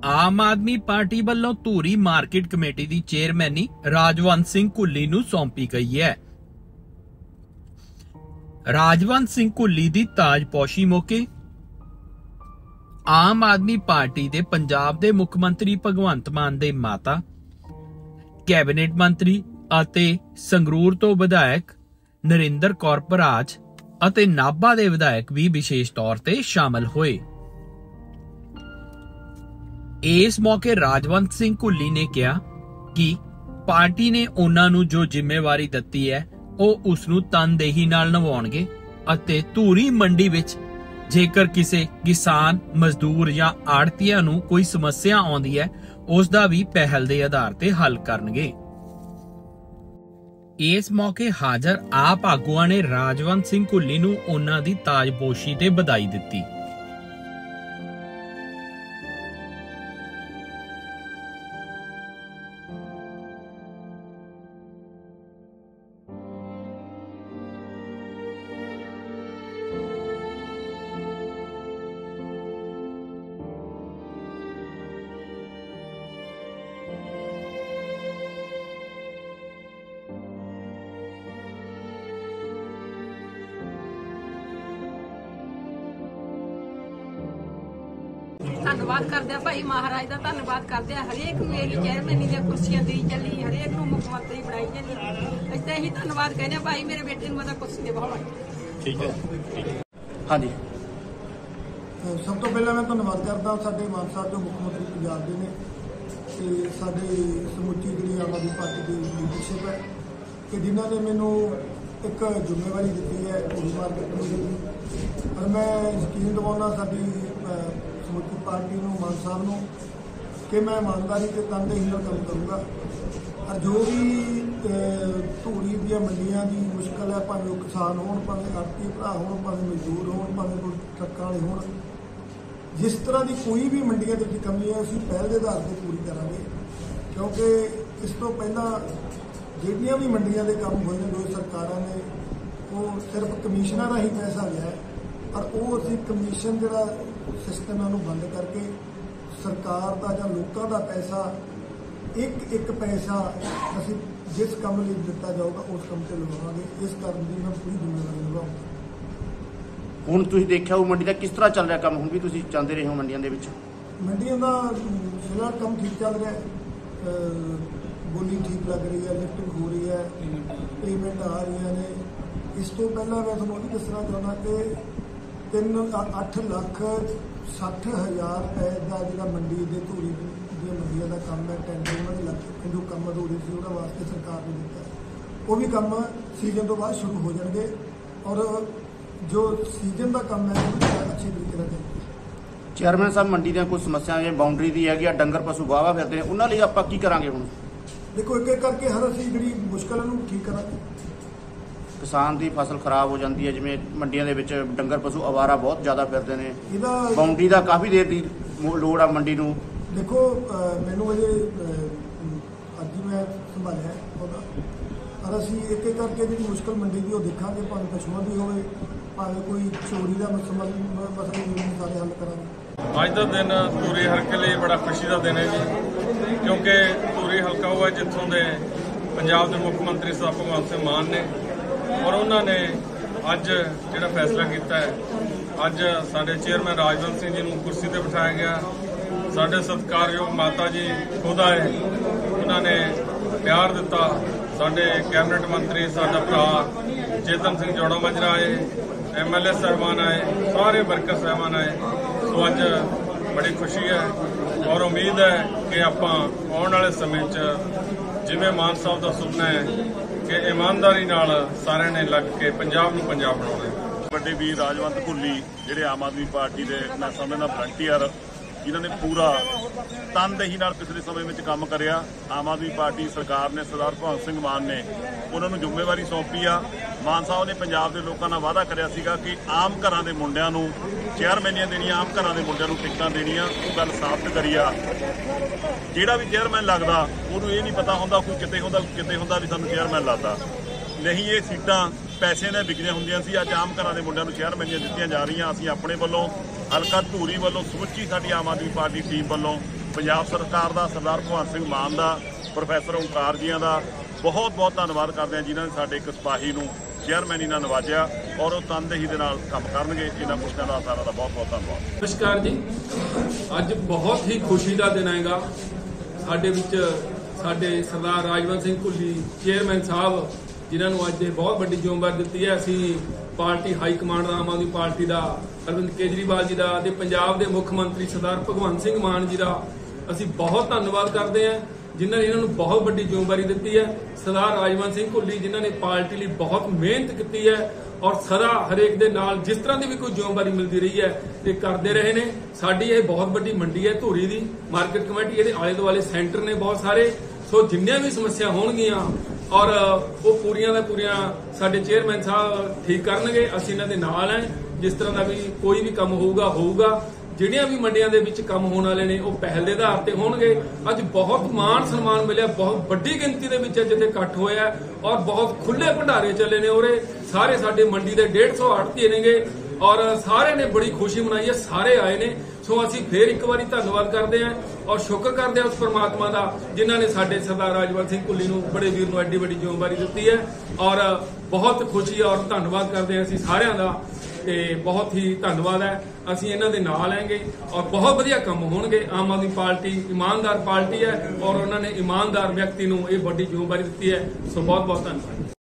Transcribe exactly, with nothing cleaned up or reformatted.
आम आदमी पार्टी वालों धूरी मार्केट कमेटी की चेयरमैनी राजवंत सिंह घुल्ली नूं सौंपी गई है। राजवंत सिंह घुल्ली की ताजपोशी मौके आम आदमी पार्टी दे पंजाब दे मुख्यमंत्री भगवंत मान दे माता, कैबिनेट मंत्री अते संगरूर तो विधायक नरिंदर कौर भराज अते नाभा दे विधायक भी विशेष तौर ते शामिल होए। इस मौके राजवंत सिंह घुल्ली ने कहा कि पार्टी ने उन्हां नूं जो जिम्मेवारी दित्ती है ਉਹ ਉਸ ਨੂੰ ਤਨਦੇਹੀ ਨਾਲ ਨਿਭਾਉਣਗੇ ਅਤੇ ਧੂਰੀ ਮੰਡੀ ਵਿੱਚ ਜੇਕਰ ਕਿਸੇ ਕਿਸਾਨ, ਮਜ਼ਦੂਰ ਜਾਂ ਆੜਤੀਆਂ ਨੂੰ ਕੋਈ ਸਮੱਸਿਆ ਆਉਂਦੀ ਹੈ ਉਸ ਦਾ ਵੀ ਪਹਿਲ ਦੇ ਆਧਾਰ ਤੇ ਹੱਲ ਕਰਨਗੇ। ਇਸ ਮੌਕੇ ਹਾਜ਼ਰ ਆਪ ਆਗੂਆਂ ਨੇ ਰਾਜਵੰਤ ਸਿੰਘ ਘੁੱਲੀ ਨੂੰ ਉਹਨਾਂ ਦੀ ਤਾਜਪੋਸ਼ੀ ਤੇ ਵਧਾਈ ਦਿੱਤੀ। धन्यवाद करते भाई महाराज का, धन्यवाद करते हरेक नूं यही चेयरमैनी दी कुर्सियां दी चली, हरेक नूं मुख्यमंत्री बनाई चली। असीं तां यही धन्यवाद कहने भाई मेरे बेटे नूं मैं कुर्सी ते बहावा। ठीक है। हाँ जी, सब तो पहले मैं धन्यवाद करदा साडे मान साहब जो मुख्यमंत्री पंजाब दे ने ते साडे समुची जिहड़ी आम आदमी पार्टी की लीडरशिप है कि जिन्हां ने मैनूं एक जिम्मेवारी दी है पूरी मार्केट कमेटी पर मैं यकीन दिवाउणा साडी समूची पार्टी नूं मान साहब नूं कि मैं ईमानदारी ते तनदेही नाल काम करूँगा और जो भी धूरी दी मंडियां की मुश्किल है, भावें किसान होण, भावें आड़ती भरा होण, भावें मजदूर होण, भावें कोई ट्रक्कां वाले होण, जिस तरह की कोई भी मंडियां दे विच कमी है असीं पहल दे आधार ते पूरी करांगे। क्योंकि इस तो पहला जिहड़ियां भी मंडियां दे काम होए ने जो सरकारां ने वो सिर्फ कमीशनां राहीं पैसा लिया है पर वो असीं कमीशन जिहड़ा सिस्टम है उन्होंने बंद करके सरकार का या लोगों का पैसा एक एक पैसा असीं जिस काम लिए दिता जाऊगा उस काम से लवावांगे। इस कारण की मैं पूरी जिम्मेवारी निभाऊंगा। हुण तुसीं देखिया वो मंडी का किस तरह चल रहा काम, हुण भी तुसीं चाहते रहे हो मंडियां दे विच? मंडियां दा फिलहाल काम ठीक चल रहा है, बोली ठीक लग रही है, लिफ्टिंग हो रही है, पेमेंट आ रही ने। इस तो पहला मैं तुहानूं ये दसना चाहुंदा कि तीन अठ लख सठ हज़ार रुपए का जो मंडी के धूरी मंडिया का काम है टेंडर उन्होंने लग जो काम अधूरे से उन्होंने वास्ते सरकार ने दिता है वो भी काम सीजन तो बाद शुरू हो जाएंगे और जो सीजन का काम है वो अच्छे तरीके से करेंगे। चेयरमैन साहब मंडी दी कोई समस्या बाउंड्री की है, डंगर पशु वाहवा फिरते हैं, उन्होंने लिए आप की करांगे? हुण देखो एक एक करके हर असीं जिहड़ी मुश्किल है उन्होंने ठीक करांगे। किसान की फसल खराब हो जाती है, जिवें मंडियां दे विच डंगर पशु आवारा बहुत ज़्यादा फिरते हैं, बाउंड्री का काफ़ी देर की लोड़ आ मंडी नूं। देखो मैनूं अजे अज ही मैं संभालिया पौधा पर असीं एक एक करके जी मुश्किल मंडी की देखांगे, भावें पशुओं की होवे, भावें कोई चोरी का मसला सारे हल करांगे। अज का दिन धूरी हल्के लिए बड़ा खुशी का दिन है जी, क्योंकि धूरी हल्का हुआ जितों के पंजाब के मुख्यमंत्री साहब भगवंत सिंह मान ने और उन्होंने अज जो फैसला किया है, अज साडे चेयरमैन राजवंत सिंह जी नूं कुर्सी पर बिठाया गया। साडे सत्कारयोग माता जी खुद आए, उन्होंने प्यार दिता। साडे कैबिनेट मंत्री साडा भरा चेतन सिंह जोड़ा मजरा आए, एम एल ए साहबान आए, सारे वर्कर साहबान आए। तो अज बड़ी खुशी है और उम्मीद है कि आप आने वाले समय जिवें मान साहब का सुपना है कि ईमानदारी नाल सारे ने लग के पंजाब नूं पंजाब बनाउणा। बड़े वीर राजवंत घुल्ली जिहड़े आम आदमी पार्टी के मैं समझदा वलंटियर जिन्होंने पूरा तनदेही नाल पिछले समय में काम करिया। आम आदमी पार्टी सरकार ने सरदार भगवंत सिंह मान ने उन्होंने जिम्मेवारी सौंपी आ। मान साहब ने पंजाब के लोगों का वादा कराया सीगा कि आम घरां दे मुंडियां नूं चेयरमैनियां देनियां, आम घरां दे मुंडियां नूं टिकटां देनियां। वो गल साबित करी आ। जिहड़ा भी चेयरमैन लगदा उहनूं ये नहीं पता हुंदा कोई किते हुंदा किते हुंदा भी सानूं चेयरमैन लगदा नहीं। ये सीटां पैसे ने विकदियां हुंदियां सी। अज आम घरां दे मुंडियां नूं चेयरमैनियां दित्तियां जा रहीआं। असीं अपने वल्लों हलका धूरी वालों समुची साडी आम आदमी पार्टी टीम वालों ਪੰਜਾਬ ਸਰਕਾਰ ਦਾ, ਸਰਦਾਰ ਭਗਵੰਤ ਸਿੰਘ ਮਾਨ ਦਾ, ਪ੍ਰੋਫੈਸਰ ਓਂਕਾਰ ਜੀਆਂ ਦਾ ਬਹੁਤ ਬਹੁਤ ਧੰਨਵਾਦ ਕਰਦੇ ਹਾਂ, ਜਿਨ੍ਹਾਂ ਨੇ ਸਾਡੇ ਇੱਕ ਸਿਪਾਹੀ ਨੂੰ ਚੇਅਰਮੈਨੀ ਨਾਲ ਨਵਾਜਿਆ ਔਰ ਉਹ ਤਨਦੇਹੀ ਦੇ ਨਾਲ ਕੰਮ ਕਰਨਗੇ। ਇਹਨਾਂ ਪੁਸ਼ਕਾਂ ਦਾ ਸਾਰਾ ਦਾ ਬਹੁਤ ਬਹੁਤ ਧੰਨਵਾਦ। ਨਮਸਕਾਰ ਜੀ, ਅੱਜ ਬਹੁਤ ਹੀ ਖੁਸ਼ੀ ਦਾ ਦਿਨ ਹੈਗਾ। ਸਾਡੇ ਵਿੱਚ ਸਾਡੇ ਸਰਦਾਰ ਰਾਜਵੰਤ ਸਿੰਘ ਘੁੱਲੀ ਚੇਅਰਮੈਨ ਸਾਹਿਬ, ਜਿਨ੍ਹਾਂ ਨੂੰ ਅੱਜ ਬਹੁਤ ਵੱਡੀ ਜ਼ਿੰਮੇਵਾਰੀ ਦਿੱਤੀ ਹੈ। ਅਸੀਂ ਪਾਰਟੀ ਹਾਈ ਕਮਾਂਡ ਦਾ, ਆਮ ਆਦਮੀ ਪਾਰਟੀ ਦਾ, ਅਰਵਿੰਦ ਕੇਜਰੀਵਾਲ ਜੀ ਦਾ ਤੇ ਪੰਜਾਬ ਦੇ ਮੁੱਖ ਮੰਤਰੀ ਸਰਦਾਰ ਭਗਵੰਤ ਸਿੰਘ ਮਾਨ ਜੀ ਦਾ ਅਸੀਂ ਬਹੁਤ ਧੰਨਵਾਦ ਕਰਦੇ ਹਾਂ, ਜਿਨ੍ਹਾਂ ਨੇ ਇਹਨਾਂ ਨੂੰ ਬਹੁਤ ਵੱਡੀ ਜ਼ਿੰਮੇਵਾਰੀ ਦਿੱਤੀ ਹੈ। ਸਰਦਾਰ ਰਾਜਵੰਤ ਸਿੰਘ ਘੁੱਲੀ, ਜਿਨ੍ਹਾਂ ਨੇ ਪਾਰਟੀ ਲਈ ਬਹੁਤ ਮਿਹਨਤ ਕੀਤੀ ਹੈ ਔਰ ਸਦਾ ਹਰੇਕ ਦੇ ਨਾਲ ਜਿਸ ਤਰ੍ਹਾਂ ਦੀ ਵੀ ਕੋਈ ਜ਼ਿੰਮੇਵਾਰੀ ਮਿਲਦੀ ਰਹੀ ਹੈ ਤੇ ਕਰਦੇ ਰਹੇ ਨੇ। ਸਾਡੀ ਇਹ ਬਹੁਤ ਵੱਡੀ ਮੰਡੀ ਹੈ ਧੂਰੀ ਦੀ, ਮਾਰਕੀਟ ਕਮੇਟੀ, ਇਹਦੇ ਆਲੇ ਦੁਆਲੇ ਸੈਂਟਰ ਨੇ ਬਹੁਤ ਸਾਰੇ। ਸੋ ਜਿੰਨੀਆਂ ਵੀ ਸਮੱਸਿਆ ਹੋਣਗੀਆਂ ਔਰ ਉਹ ਪੂਰੀਆਂ ਦਾ ਪੂਰੀਆਂ ਸਾਡੇ ਚੇਅਰਮੈਨ ਸਾਹਿਬ ਠੀਕ ਕਰਨਗੇ। ਅਸੀਂ ਇਹਨਾਂ ਦੇ ਨਾਲ ਹਾਂ। ਜਿਸ ਤਰ੍ਹਾਂ ਦਾ ਵੀ ਕੋਈ ਵੀ ਕੰਮ ਹੋਊਗਾ ਹੋਊਗਾ ਜਿਹੜੀਆਂ ਵੀ ਮੰਡੀਆਂ ਦੇ ਵਿੱਚ ਕੰਮ ਹੋਣ ਵਾਲੇ ਨੇ ਉਹ ਪਹਿਲ ਦੇ ਆਧਾਰ ਤੇ ਹੋਣਗੇ। ਅੱਜ ਬਹੁਤ ਮਾਣ ਸਨਮਾਨ ਮਿਲਿਆ, ਬਹੁਤ ਵੱਡੀ ਗਿਣਤੀ ਦੇ ਵਿੱਚ ਜਿੱਥੇ ਇਕੱਠ ਹੋਇਆ ਔਰ ਬਹੁਤ ਖੁੱਲੇ ਭੰਡਾਰੇ ਚੱਲੇ ਨੇ। ਉਰੇ ਸਾਰੇ ਸਾਡੇ ਮੰਡੀ ਦੇ ਡੇਢ ਸੌ ਆੜ੍ਹਤੀ ਨੇਗੇ ਔਰ ਸਾਰੇ ਨੇ ਬੜੀ ਖੁਸ਼ੀ ਮਨਾਈ ਹੈ, ਸਾਰੇ ਆਏ ਨੇ। ਸੋ ਅਸੀਂ ਫੇਰ ਇੱਕ ਵਾਰੀ ਧੰਨਵਾਦ ਕਰਦੇ ਹਾਂ ਔਰ ਸ਼ੁਕਰ ਕਰਦੇ ਹਾਂ ਉਸ ਪਰਮਾਤਮਾ ਦਾ, ਜਿਨ੍ਹਾਂ ਨੇ ਸਾਡੇ ਸਰਦਾਰ ਰਾਜਵੰਤ ਸਿੰਘ ਘੁੱਲੀ ਨੂੰ, ਬੜੇ ਵੀਰ ਨੂੰ ਐਡੀ ਵੱਡੀ ਜ਼ਿੰਮੇਵਾਰੀ ਦਿੱਤੀ ਹੈ। ਔਰ ਬਹੁਤ ਖੁਸ਼ੀ ਔਰ ਧੰਨਵਾਦ ਕਰਦੇ ਹਾਂ ਅਸੀਂ ਸਾਰਿਆਂ ਦਾ ਤੇ ਬਹੁਤ ਹੀ ਧੰਨਵਾਦ ਹੈ। ਅਸੀਂ ਇਹਨਾਂ ਦੇ ਨਾਲ ਆਂਗੇ ਔਰ ਬਹੁਤ ਵਧੀਆ ਕੰਮ ਹੋਣਗੇ। ਆਮ ਆਦਮੀ ਪਾਰਟੀ ਇਮਾਨਦਾਰ ਪਾਰਟੀ ਹੈ ਔਰ ਉਹਨਾਂ ਨੇ ਇਮਾਨਦਾਰ ਵਿਅਕਤੀ ਨੂੰ ਇਹ ਵੱਡੀ ਜ਼ਿੰਮੇਵਾਰੀ ਦਿੱਤੀ ਹੈ। ਸੋ ਬਹੁਤ ਬਹੁਤ ਧੰਨਵਾਦ।